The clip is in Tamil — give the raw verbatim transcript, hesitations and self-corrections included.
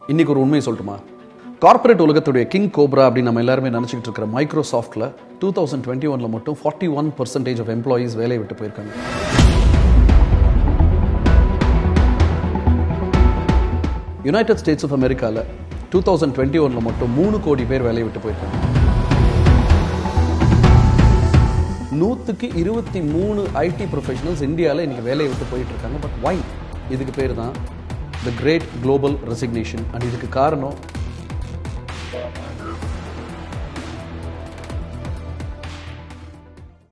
இன்னைக்கு ஒரு உண்மையை சொல்லட்டுமா? கார்ப்பரேட் உலகத்துடைய கிங் கோப்ரா அப்படின்னு நம்ம எல்லாருமே நினச்சிக்கிட்டு இருக்கிற மைக்ரோசாஃப்ட்டில் டூ தௌசண்ட் டுவெண்ட்டி ஒனில் மட்டும் forty one percentage of employees வேலையை விட்டு போயிருக்காங்க. யுனைடெட் ஸ்டேட்ஸ் ஆஃப் அமெரிக்காவில் டூ தௌசண்ட் டுவெண்ட்டி ஒனில் மட்டும் மூணு கோடி பேர் வேலையை விட்டு போயிருக்காங்க. நூற்றுக்கு இருபத்தி மூணு ஐடி ப்ரொஃபஷனல்ஸ் இந்தியாவில் இன்றைக்கி வேலையை விட்டு போயிட்டு இருக்காங்க. But why? இதுக்கு பேர் தான் the great global resignation. And இதுக்கு காரணம்